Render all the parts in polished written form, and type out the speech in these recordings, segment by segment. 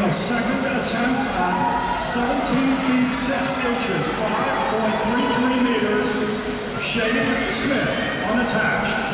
a second attempt at 17 feet 6 inches, 5.33 meters. Shane Smith unattached.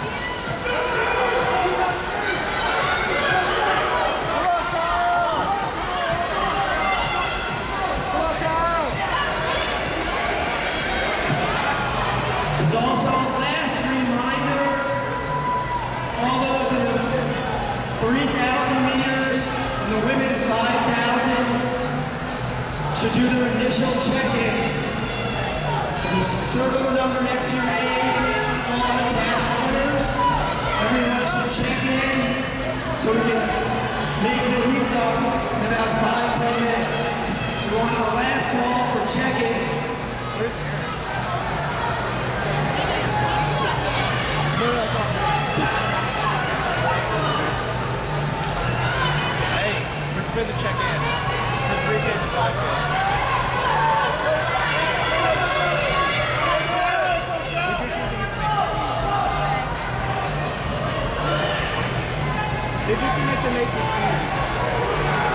This is also a last reminder, all those in the 3,000 meters and the women's 5,000 should do their initial check-in. You circle the number next to your name, all unattached runners. Everyone should check in so we can make the heats up in about 5-10 minutes. We're on our last call for check-in. Hey, we're supposed to check in for 3K to 5K. Did you think to make the scene?